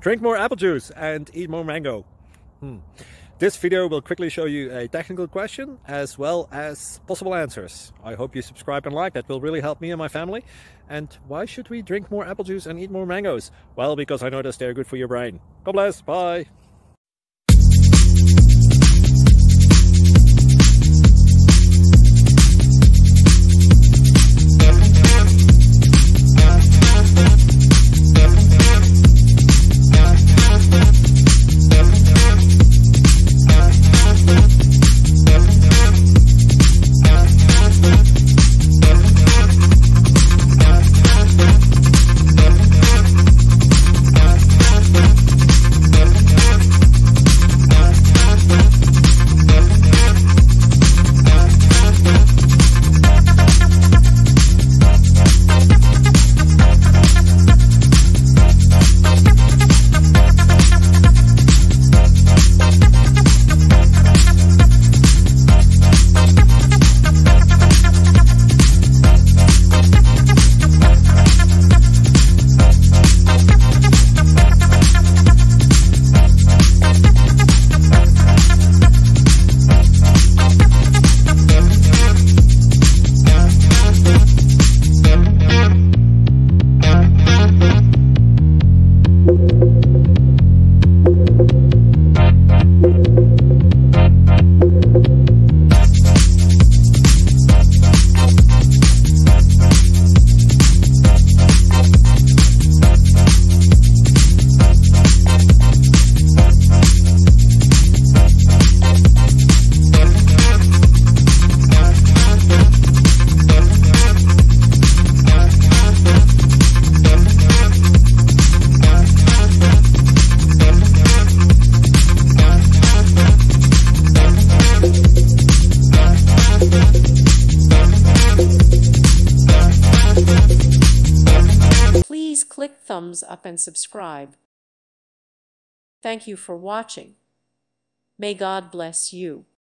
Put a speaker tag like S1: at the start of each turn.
S1: Drink more apple juice and eat more mango. This video will quickly show you a technical question as well as possible answers. I hope you subscribe and like, that will really help me and my family. And why should we drink more apple juice and eat more mangoes? Well, because I noticed they're good for your brain. God bless, bye!
S2: Please click thumbs up and subscribe. Thank you for watching. May God bless you.